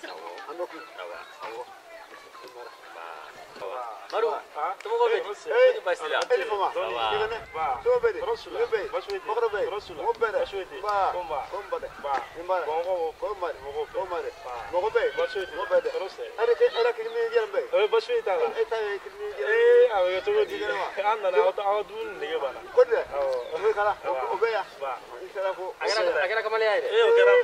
Anoku. Awa. Awa. Maru, tamo ko bedi. Ni basila. Ele fama. Digane. So bedi. Lebe. Bakro be. Mo bede. Ba. Komba de. Ba. Imba. Gongo. Komba. Komba de. Mo be. Mo bede. Era ke ni jelambe. Baswe ta. Eta ke ni jelambe. Awa to di. Anna na auto dun ne bana. Kodde. O kala. O be ya. Ba. Isara ko. Agara kamale ay de. Okera.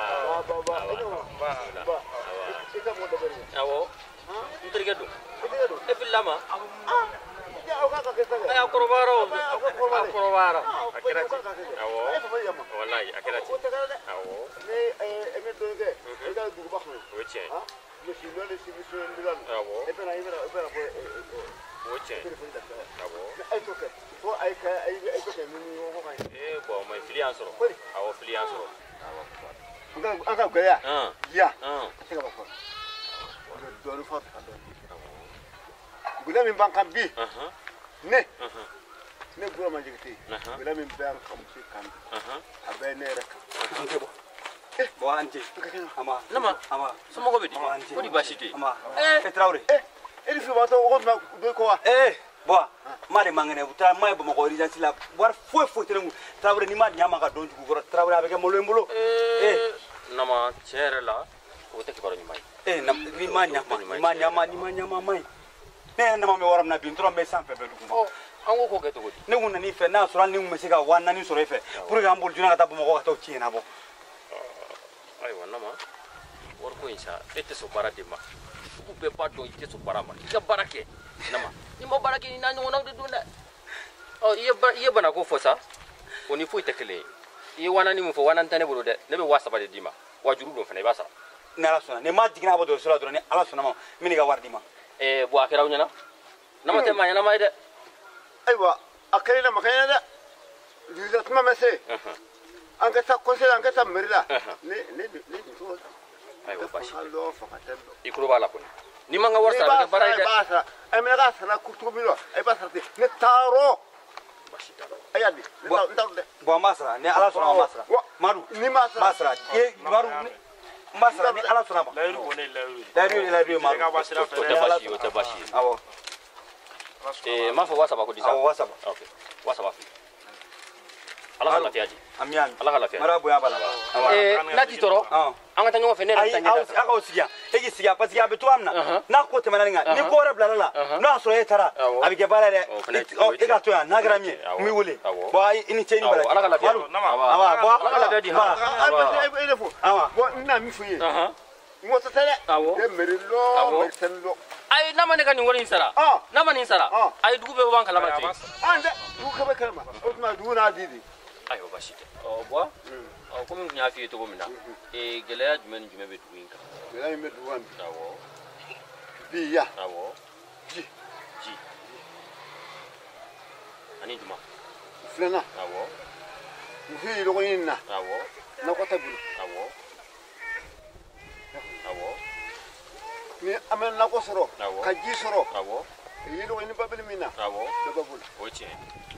Ba. Ika mo de beri. Awo. Ntergedu. E billama. Ya o kaka ke saga. Ay akorobaro. Akorobaro. Akira. Awo. Wallahi akira. Awo. Ne eme doge. Ega dugu ba khno. Weche. Ha? Musi lole si musi ndilan. Awo. Ebe na ibera ko. Weche. Awo. Ay toke. Ko ay toke ni wo ko ay. Bo mai filiansoro. Awo filiansoro. Awo. Anga ko ya. Ya. Tega ba ko. Do fat ando. Gula min bankam bi. Ne. Ne gura ma jigti. Gula min bankam ci kan. Abe ne rek. Ante bo. Bo ante. Ama. Nama. Ama. Sama ko bedi. Ko di basiti. Ama. Traoré. Ele fi bato ko ma do ko wa. Bo mari mangene buta may bo ko urgence la war fo tenu Traoré ni ma nyama ka don jugu ko Traoré avec mo lembolo. Nama chere la ko te kibaro ni mai. Ni ma nyama mai. Ne na ma me waram na bin tro me sanfe be dugu. Ango ko keto godi. Ne wonna ni fe na sura ni me sega wanna ni sura fe. Pour que ambul juna ka tabu mo ko to china bo. Ay wana ma. Wor ko insha ete so bara de ma. Ku be pato ite so bara ma. Ka barake. Nama. Ni mo barake ni na no na de dunda. Iye bana ko fosa. Oni fu itekele. Iye wana ni mo fo wana ntane bolo de. Ne be wasa ba de dima. Wajuru do fene basa. Ne ala sona ne ma digina bo do sura do ne ala sona ma mini ga wardi ma. Bo akira unyana. Nama te ma nyana mai de. Aywa akaina makayna da. Diza tuma mese. Anka sa conseil anka sa merila. Ne so. Aywa bashi. Allo fakatan. Ikuru bala ko. Ni manga warsa ga bara de. Basa. Ay me ga sana kutubilo. Ay basa te. Ne taro. Bashi. Ayadi. Ndawde. Bo masra ne ala sona masra. Maru Ni masra. masra. Maru masra ne ala sona ma. Lairu woni lairu. Lairu maru. Ga basira fe. O te bashi. Awo. Ma fo wasa ba ko disa. Awo wasa ba. Okay. Wasa ba. Allah la fiaji. Amian. Allah la fiaji. Mara boya bala. Nati toro. Anga tanyo fa ne Ay aka osigia. Egi sigia parce que abeto amna. Na ko te mananga. Ni ko re blala. Na so etara. Abi ke bala de. Ega to ya na gramie. Mi wole. Bo ini cheni bala. Allah la fiaji. Awa bo Allah la fiaji ha. Ay elefo. Awa. Bo ina mi fuye. Mo ta tele. De merilo, mertelo. Ay nama ne kan wori sara. Nama ni sara. Ay dugu be ban kala bati. Ande du ka be kalma. Osma du na didi. Ayo bashi. Bo ko min nya fi to gomina. Gelaya jumen be duwinka. Gelaya me duwan. Awo. Biya. Awo. Ji. Ani duma. Flena. Awo. Fi lo yinna. Awo. Na ko tabulu. Awo. Ni amen na ko soro. Awo. Ka ji soro. Awo. Yi lo ni babel mina. Awo. De babul. Oche.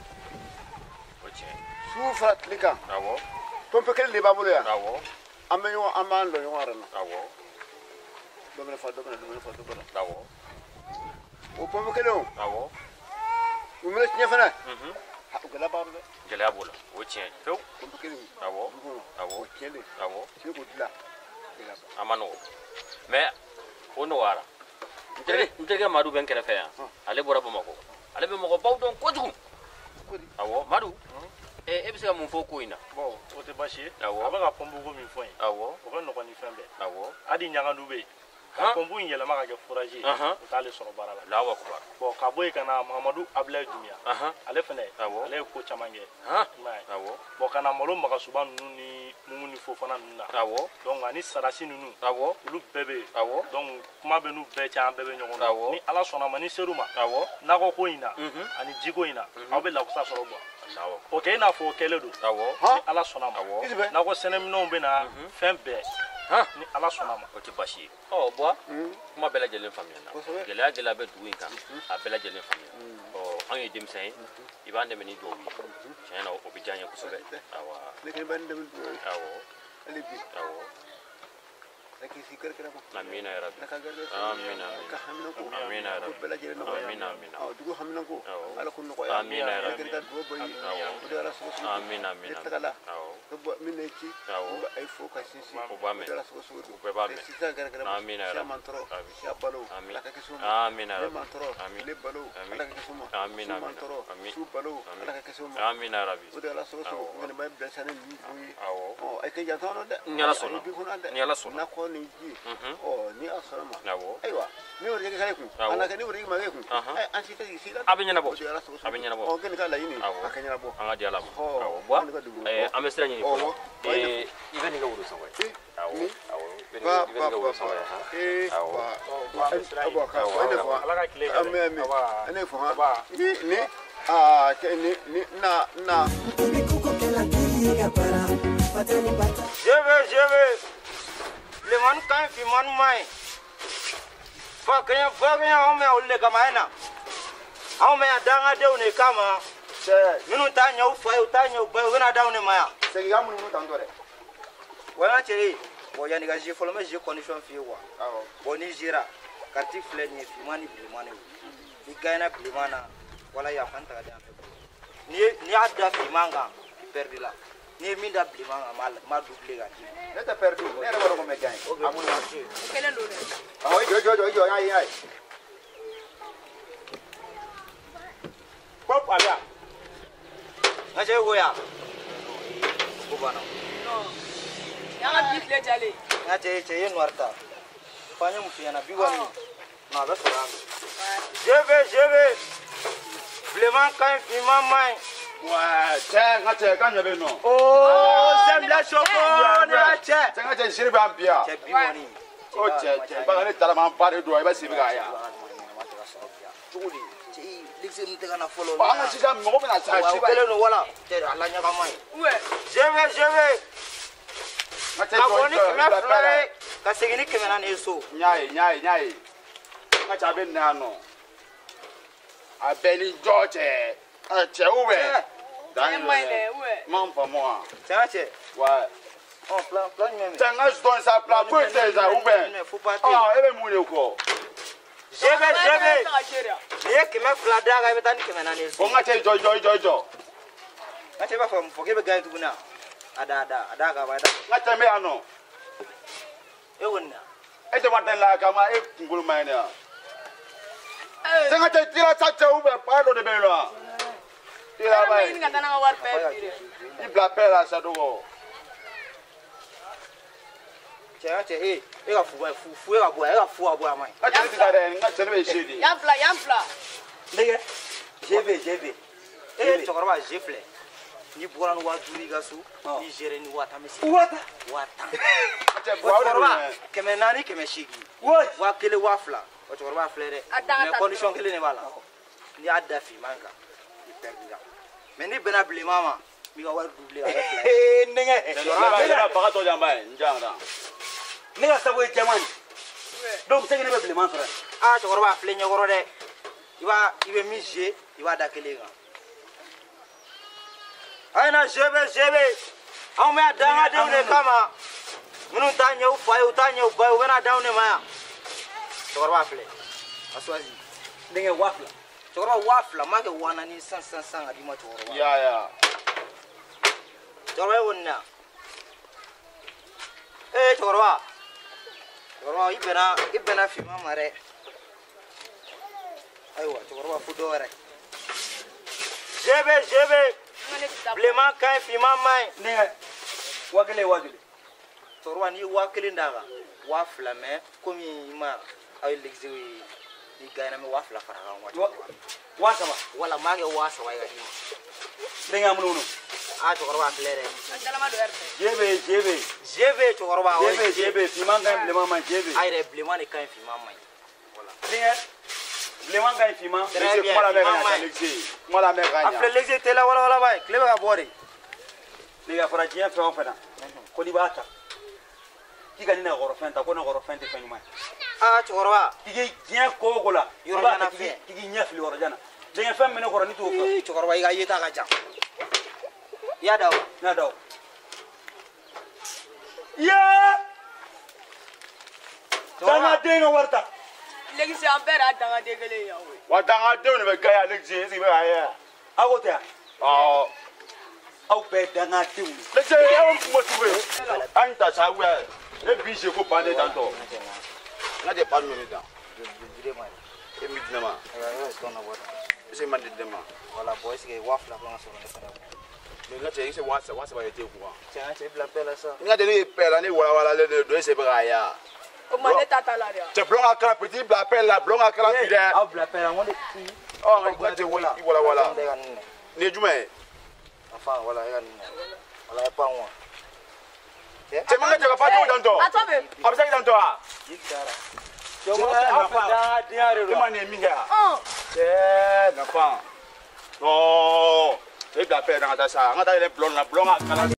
Sufa lika. Awo. Pompe kel li babul ya. Awo. Amen yo aman lo yo arana. Awo. Domene fa. Awo. O pompe kel yo. Awo. O mele nya fana. Ha o gala babul. Gelaya bola. Oche. Few. Pompe kel yo. Awo. Awo. Kele. Awo. Ci ko dila. Amano. Mais ono wara. Ntege madu ben kere fe ya. Ale bora Bamako. Ale be mako baw don kojugu. Awo madu. E bi se mun fo ko ina. Bon, o te bashi. Awo. Aba ka pombu ko min fo yin. Awo. O ko no ko ni fembe. Awo. Adi nyanga dube. Ka pombu yin yela maka ke forager. O ta le soro bara la. Lawa ko ba. Bon, ka boy kana Mamadou Ablaye Dumia. Ale fene. Ale ko chamange. Awo. Bon, kana molo maka suban nunu ni mumuni fo fana nunu na. Awo. Donc ani sarasi nunu. Awo. Olu bebe. Awo. Donc kuma be nu be cha bebe nyogon. Awo. Ni ala sona mani seruma. Awo. Nako ko ina. Ani jigo ina. Abe la ko sa soro bo. Awo. Okay, na fo kele do. Awo. Ni ala sona ma. Awo. Na ko senemino be na fembe. Ni ala sona ma. O ti bashi. Bo. Kuma bela jelen famia na. Gelaya be duwinka. A bela jelen famia. An ye demsen. Ibande meni do wi. Chena o bi janya ko sobe. Awa. Ne ke ban dem. Awo. Ali bi. Awo. laki sikar kira ma amina ya rabbi laka garga amina ka hamina ko amina ya rabbi bela jere no amina amina dugu hamina ko ala kun ko amina ya rabbi ka do boy do ala so amina amina takala awo ko min ne ci ay fo ka sisi ko ba me do ala so so ko ba me sisa garga amina ya ya rabbi mantoro ya balo amina laka ke suma amina ya le rabbi mantoro le balo laka ke suma amina mantoro su balo laka ke suma amina ya rabbi do ala so so ngene may besane ni awo o ay ke jantono de nyala sona bi kuna de nyala sona na ko ni ji o ni asrama awo aywa ni wori ke kale ku ana ke ni wori ma ke ku ay an sita sila abinyana bo do ala so so abinyana bo o gene ka la yini awo akanyana bo anga diala bo Oh, awo bo ni ka dugu. amesira nyini Oh, ko ibe ni ga wuro sawa awo ni awo ibe ba ni ga wuro sawa awo ba ka ene fo ala ka kile ame ame aba ene fo ha ni ke ni na Je vais le man kan fi man mai fa kanya o me o le kama ena au me adanga de une kama minu ta nyau fa u ta nyau ba wena da une maya se ga mun mun tandore wala che bo yani ga je folome je condition fi wa awo bo ni jira karti fleni fi mani blimani ni gaina blimana wala ya fanta ga da ni adda fi manga perdi la ni minda blimanga ma double ga ti ne ta perdu ne ra ko me gain amun na che kelen do ne awo jo ai pop abia ngaje goya ko bana no ya ga bit le jale ngaje che yen warta fanya mfiana biwani na ba sura je vais vraiment quand il m'a mai wa te ka nyabe no oh j'aime la chocolat che te nga shiri ba bia che biwani o che ba ne tala man pare do ai ba sibi ga ya chuli che lixi mtega na follow ba nga sisa mo na sa wa shi ba kele no wala che ala nya ka mai uwe je vais nga te ka ko boni kema flare ka segini kemena ne so nyai nga cha be na no abeli george che uwe e mai le uwe man pa mo che wa oh plan ni te nga don sa pla ko te za uwe ah ebe mu le ko je vais ye kema flada ga betani kemena ne so o nga te jo ngache ba fam foke be gain tuguna ada ga ba da nga te me ano e wonna e te maten la ka ma e ngul mai ne te nga te tira sa che uwe pa do de be lo tira ba ni ngata na war pe pire i bla pe la sa do go che e ga fu e ga fu abo amai nga te tira de nga te be shedi yamfla ndege jebe e chokorba jefle ni boran wa duri gasu ni jere ni wata mesi wata te bo chokorba keme nani keme shigi wa kele wafla o chokorba flere mais condition kele ne bala ni adda fi manga ni perdira mais ni bena ble mama mi ga war double ga ndenge ba ba to jamba njanga nega sabo jamani donc segene be bleman sura ah chokorba fle nyogoro de ibe mije iba da kele ga aina jebe au me adanga de une kama munu tanya ufa wena down ne maya chokorba fle aswazi ndenge wafla chokorba wafla make wana ni san adima chokorba ya chokorba wonna chokorba ibena fi mamare aywa chokorba fudore jebe blema kan fi mamai ndenge wakele wajule chokorba ni wakele ndaga wafla me komi ma ay l'exi ni gaina me wafla faraga wasa ba wala mage wasa wai gadi ndenge amunu a chokorba flere andala ma do erte jebe chokorba jebe fi manga blema man jebe ay re blema ni kan fi mamai wala ndenge blema ngai fi ma c'est comment la mère gagna afle l'exi tela wala bai klebe ga bore ndenge fara jien fe on fena ko di bata kiga ni na goro fenta ko na goro fenta fe nyuma a chokorba tigi jien ko gola Yoro ba jana tigi fe. tigi nyafli woro jana ndenge fem mena goro ni to ko chokorba iga yeta ga jam ya dawo na daw ya Danga den ka warta. Legi si an bɛɛ de danga den kelen yan we. Wa danga denw de bɛ gaya ale jɛ est-ce que i bɛ ka ye yan. Aw ko tɛ yan. Aw bɛɛ danga denw. Ne cɛ aw kuma sugu ye. An ta sa wɛ ne bi se ko bande tantɔ. N ka tɛ pan ninnu dan. E mi di ne ma. Est-ce que man di ne ma. Voilà bon est-ce que wa fila kan ka sɔrɔ ne fana. Mais n ka cɛ i se wa saba ye te kun. Tiɲɛ cɛ bila bɛɛ la sa. N ka tɛ ne ye pɛɛ la ne walawalalen de don e se bɛ ka ye yan. O ma ne ta la de. Cɛ bulon ka kalan petit bila pɛɛ la bulon ka kalan bi dɛ. Aw bila pɛɛ la n ko de. Nka tɛ wala i walawala. Nin ye jumɛn ye. Enfin voilà e ka nin wala e pan wa. Cɛ man ka cɛ ka fa t'o dantɔ. A tɔ bɛ. A bɛ se k'i dantɔ wa. Aw bɛɛ danga den yɛrɛ E don. ma nin ye min kɛ yan. Cɛ nafa. Non e bila pɛɛ na ka taa sa an ka taa yɛlɛ bulon na bulon ka kalan.